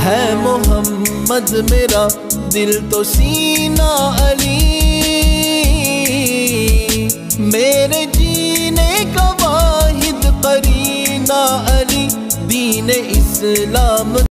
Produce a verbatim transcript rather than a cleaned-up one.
है मोहम्मद मेरा दिल तो सीना अली, मेरे जीने का वाहिद करीना अली, दीन इस्लाम